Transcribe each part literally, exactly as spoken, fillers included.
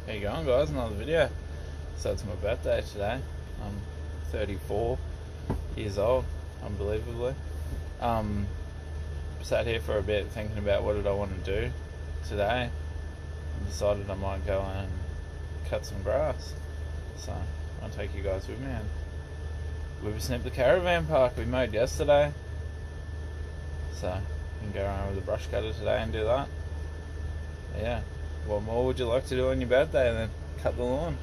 How you going, guys? Another video. So it's my birthday today. I'm thirty-four years old, unbelievably. Um, sat here for a bit thinking about what did I want to do today, and decided I might go and cut some grass. So I'll take you guys with me and we've snipped the caravan park we mowed yesterday. So you can go around with a brush cutter today and do that. Yeah. What more would you like to do on your birthday than cut the lawn?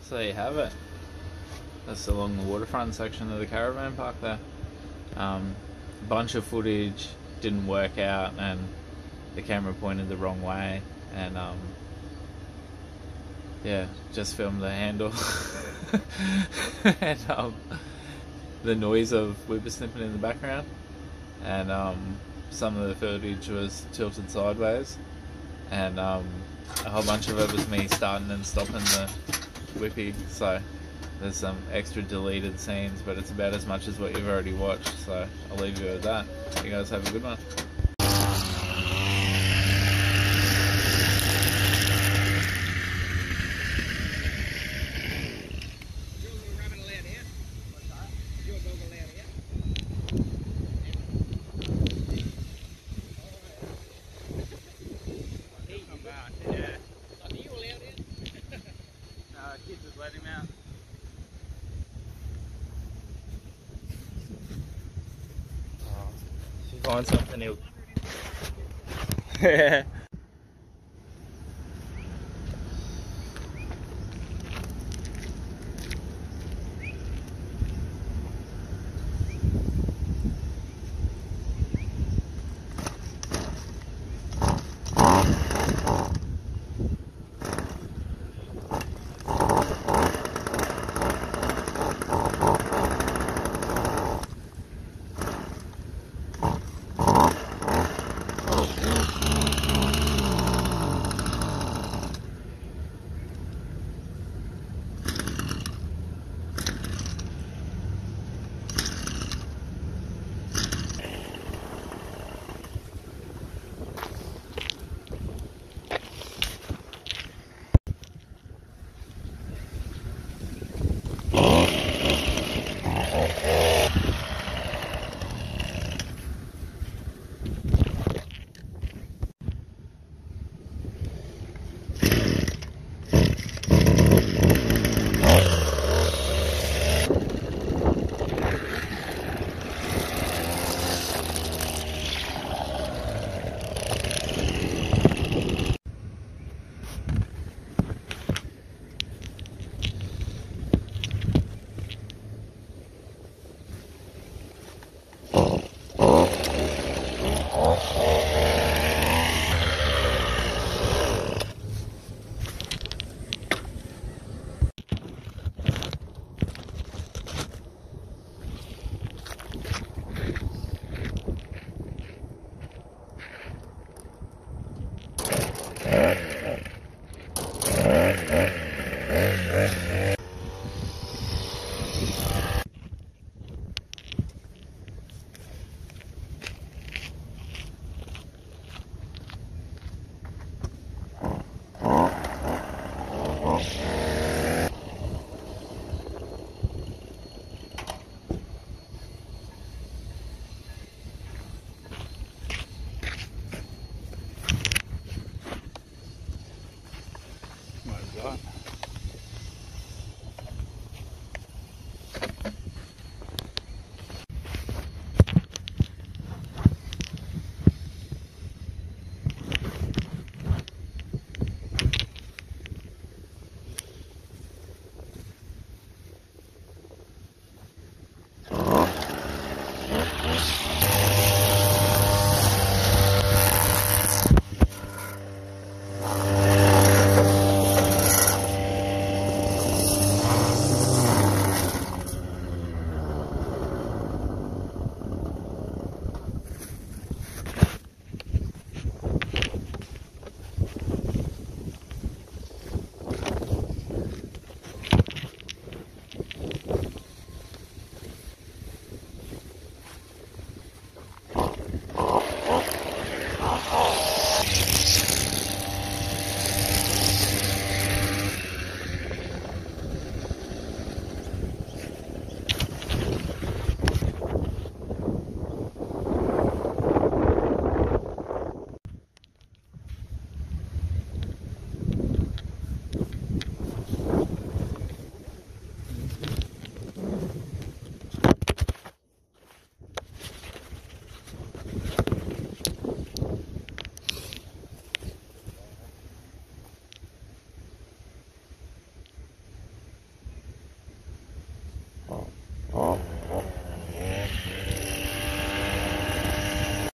So there you have it. That's along the waterfront section of the caravan park there. Um, a bunch of footage didn't work out and the camera pointed the wrong way, and um, yeah, just filmed the handle and um, the noise of whippersnipping in the background, and um, some of the footage was tilted sideways, and um, a whole bunch of it was me starting and stopping the whippy, so there's some extra deleted scenes, but it's about as much as what you've already watched, so I'll leave you with that. You guys have a good one. Kids just let him out. Oh, if you find something, he'll. Yeah. My God.